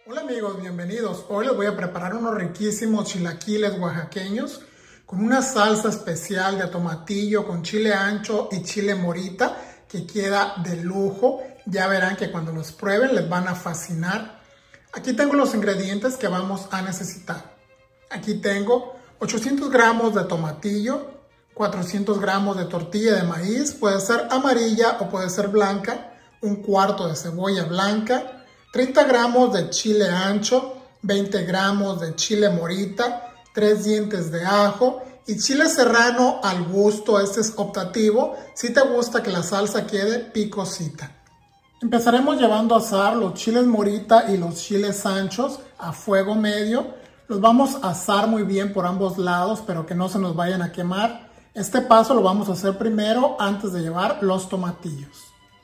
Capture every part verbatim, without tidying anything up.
Hola amigos, bienvenidos. Hoy les voy a preparar unos riquísimos chilaquiles oaxaqueños con una salsa especial de tomatillo con chile ancho y chile morita que queda de lujo. Ya verán que cuando los prueben les van a fascinar. Aquí tengo los ingredientes que vamos a necesitar. Aquí tengo ochocientos gramos de tomatillo, cuatrocientos gramos de tortilla de maíz, puede ser amarilla o puede ser blanca, un cuarto de cebolla blanca, treinta gramos de chile ancho, veinte gramos de chile morita, tres dientes de ajo y chile serrano al gusto. Este es optativo si te gusta que la salsa quede picosita. Empezaremos llevando a asar los chiles morita y los chiles anchos a fuego medio. Los vamos a asar muy bien por ambos lados, pero que no se nos vayan a quemar. Este paso lo vamos a hacer primero antes de llevar los tomatillos.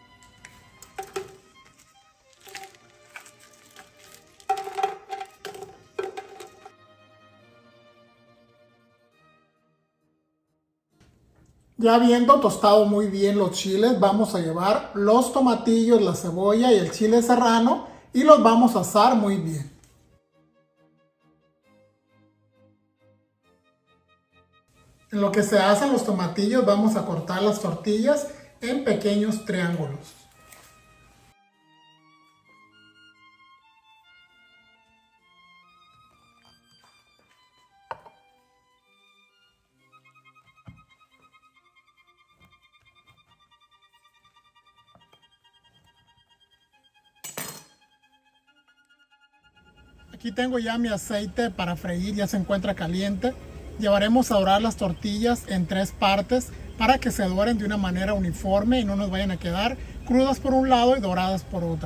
Ya habiendo tostado muy bien los chiles, vamos a llevar los tomatillos, la cebolla y el chile serrano y los vamos a asar muy bien. En lo que se hacen los tomatillos, vamos a cortar las tortillas en pequeños triángulos. Aquí tengo ya mi aceite para freír, ya se encuentra caliente. Llevaremos a dorar las tortillas en tres partes para que se doren de una manera uniforme y no nos vayan a quedar crudas por un lado y doradas por otra.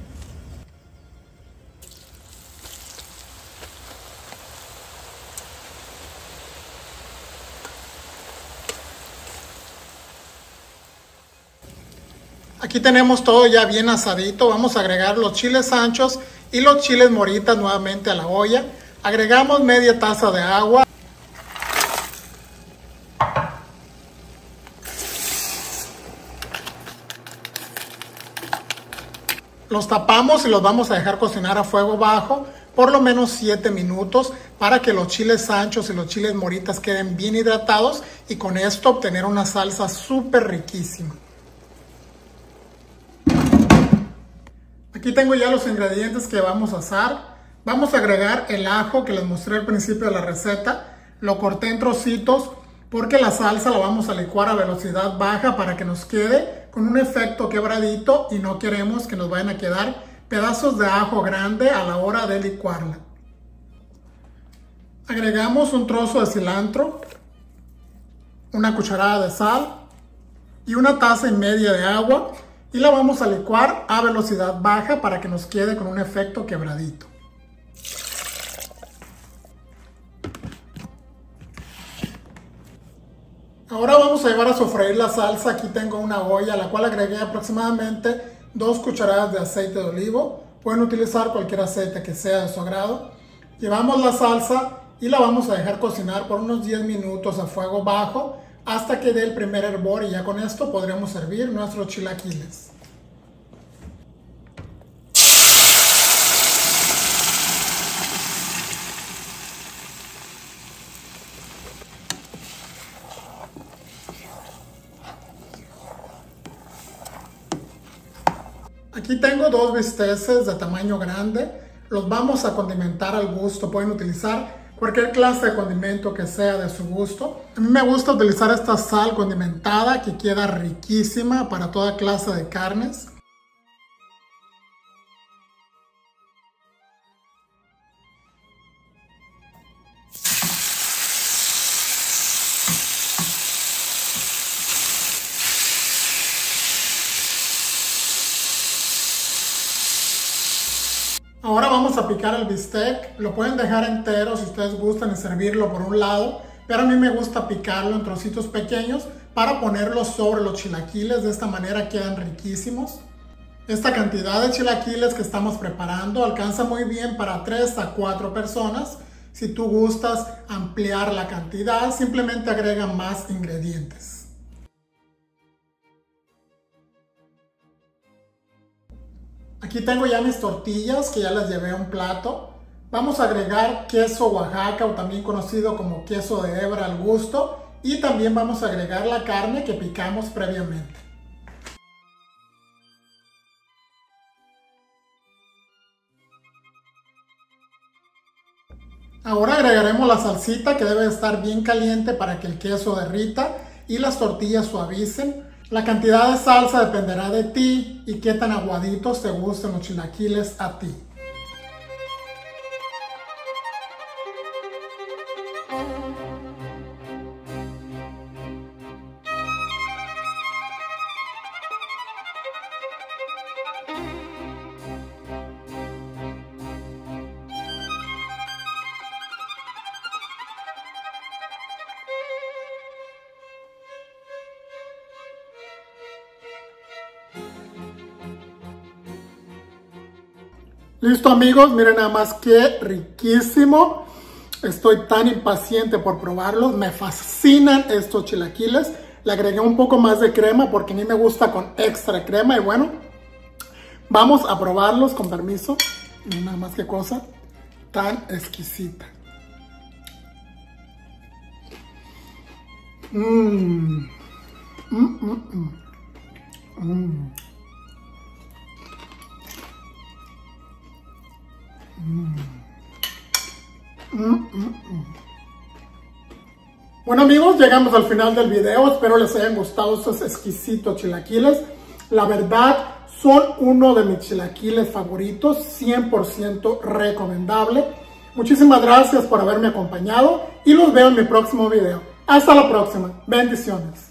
Aquí tenemos todo ya bien asadito. Vamos a agregar los chiles anchos y los chiles moritas nuevamente a la olla. Agregamos media taza de agua. Los tapamos y los vamos a dejar cocinar a fuego bajo por lo menos siete minutos para que los chiles anchos y los chiles moritas queden bien hidratados y con esto obtener una salsa súper riquísima. Aquí tengo ya los ingredientes que vamos a asar. Vamos a agregar el ajo que les mostré al principio de la receta. Lo corté en trocitos porque la salsa la vamos a licuar a velocidad baja para que nos quede con un efecto quebradito y no queremos que nos vayan a quedar pedazos de ajo grande a la hora de licuarla. Agregamos un trozo de cilantro, una cucharada de sal y una taza y media de agua. Y la vamos a licuar a velocidad baja para que nos quede con un efecto quebradito. Ahora vamos a llevar a sofreír la salsa. Aquí tengo una olla a la cual agregué aproximadamente dos cucharadas de aceite de olivo. Pueden utilizar cualquier aceite que sea de su agrado. Llevamos la salsa y la vamos a dejar cocinar por unos diez minutos a fuego bajo hasta que dé el primer hervor y ya con esto podremos servir nuestros chilaquiles. Aquí tengo dos bisteces de tamaño grande. Los vamos a condimentar al gusto. Pueden utilizar cualquier clase de condimento que sea de su gusto. A mí me gusta utilizar esta sal condimentada que queda riquísima para toda clase de carnes. Ahora vamos a picar el bistec. Lo pueden dejar entero si ustedes gustan y servirlo por un lado, pero a mí me gusta picarlo en trocitos pequeños para ponerlo sobre los chilaquiles. De esta manera quedan riquísimos. Esta cantidad de chilaquiles que estamos preparando alcanza muy bien para tres a cuatro personas. Si tú gustas ampliar la cantidad, simplemente agrega más ingredientes. Aquí tengo ya mis tortillas que ya las llevé a un plato. Vamos a agregar queso Oaxaca o también conocido como queso de hebra al gusto. Y también vamos a agregar la carne que picamos previamente. Ahora agregaremos la salsita que debe estar bien caliente para que el queso derrita y las tortillas suavicen. La cantidad de salsa dependerá de ti y qué tan aguaditos te gusten los chilaquiles a ti. Listo amigos, miren nada más qué riquísimo. Estoy tan impaciente por probarlos. Me fascinan estos chilaquiles. Le agregué un poco más de crema porque a mí me gusta con extra crema. Y bueno, vamos a probarlos con permiso. Miren nada más qué cosa tan exquisita. Mmm. Mmm, mmm, mmm. Mmm. Mm. Mm, mm, mm. Bueno amigos, llegamos al final del video. Espero les hayan gustado estos exquisitos chilaquiles. La verdad, son uno de mis chilaquiles favoritos. cien por ciento recomendable. Muchísimas gracias por haberme acompañado y los veo en mi próximo video. Hasta la próxima. Bendiciones.